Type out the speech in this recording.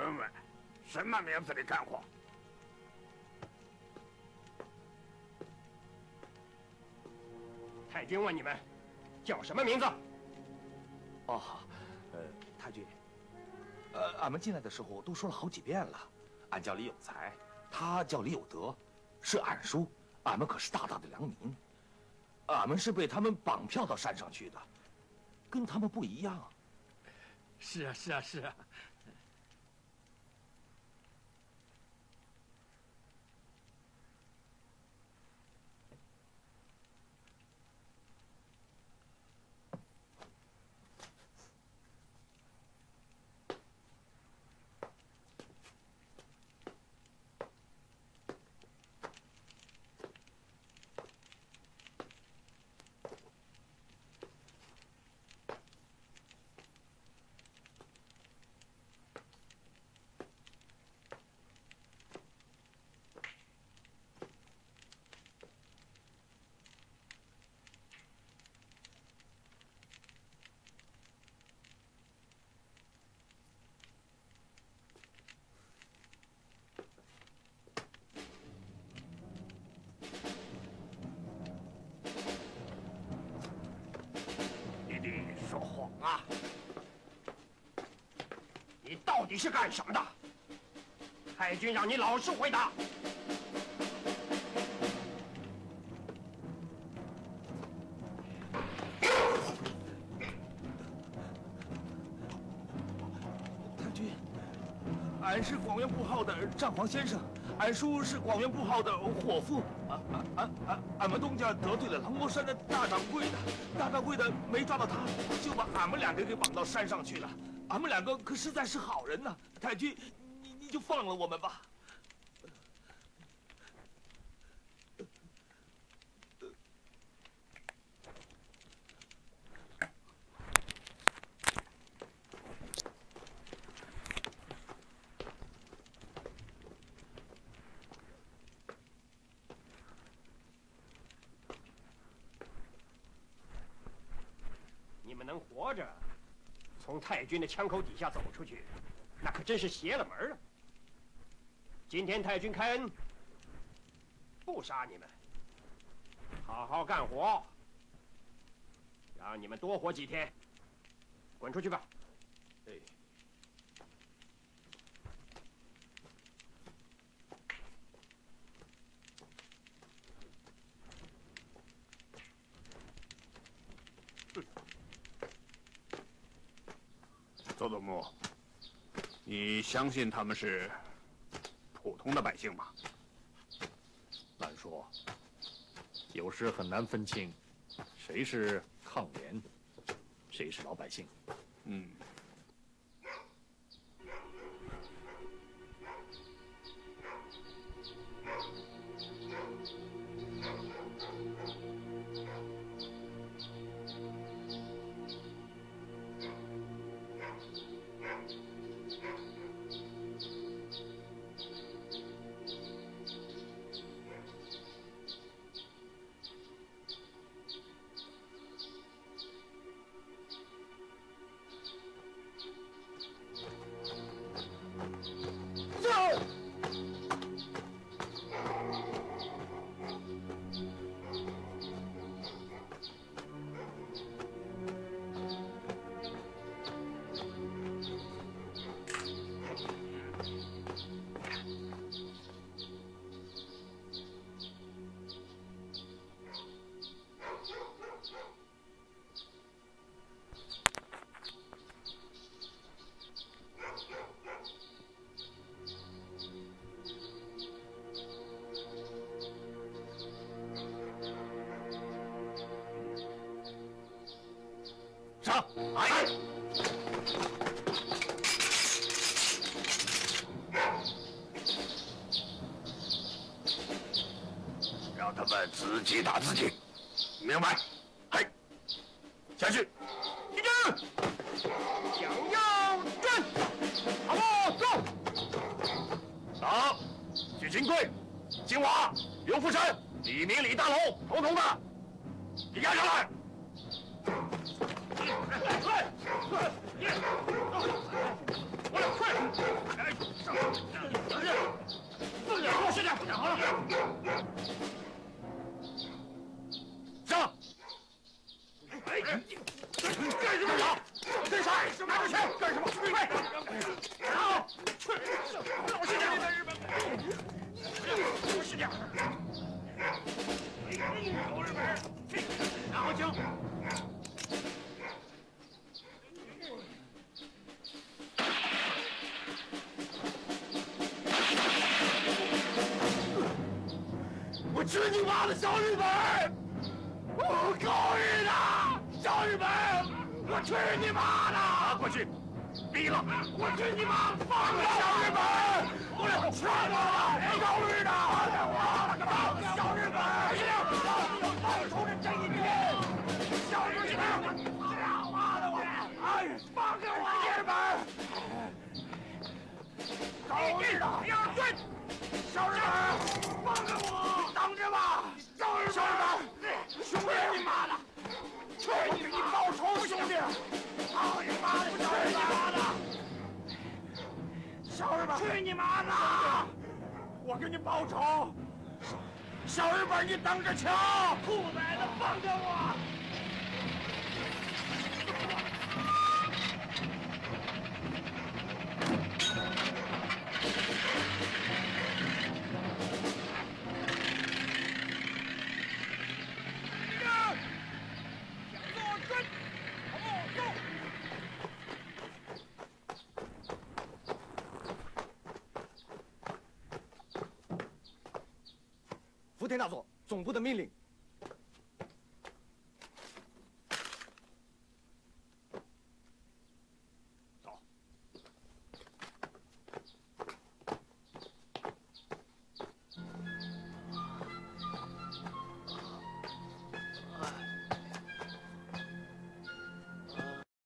闻闻，什么名字的干活？ 太君问你们叫什么名字？ 哦，太君，俺们进来的时候都说了好几遍了，俺叫李有才，他叫李有德，是俺叔，俺们可是大大的良民，俺们是被他们绑票到山上去的，跟他们不一样。 是啊，是啊，是啊。 说谎啊！ 你到底是干什么的？太君让你老实回答。 太君，俺是广元部号的张黄先生，俺叔是广元部号的伙夫。俺们东家得罪了狼窝山的大掌柜的，大掌柜的没抓到他，就把俺们两个给绑到山上去了。俺们两个可实在是好人呐，太君，你就放了我们吧。 你们能活着从太君的枪口底下走出去，那可真是邪了门了。今天太君开恩，不杀你们，好好干活，让你们多活几天。滚出去吧！ 哎。 佐佐木，你相信他们是普通的百姓吗？ 难说，有时很难分清谁是抗联，谁是老百姓。 嗯。 上！来！ 让他们自己打自己，明白？嘿，下去！一军， 向右转，好，走！ 打！许金贵、金华、刘福山、李明、李大龙，统统的，你押上来！ 来！ 过来，快！哎，上！放下，给我下去！好了，上！哎，干什么呀？干啥？拿着枪干什么？快！好，老实点！在日本，老实点！狗日本！拿好枪！我去你妈的小日本！我狗日的小日本！我去你妈的！拿过去！毙了！我去你妈！放了小日本！我去你妈的！狗日的！我个妈！小日本！放出这一天！小日本！他妈的我！哎，放开我！日本！狗日的！滚！小日本，放开我！等着吧，小日本，兄弟，你妈的，去你给你报仇，兄弟！操你妈的，小日本！小日本，去你妈的！我给你报仇！小日本，你等着瞧！兔崽子，放开我！ 福田大佐，总部的命令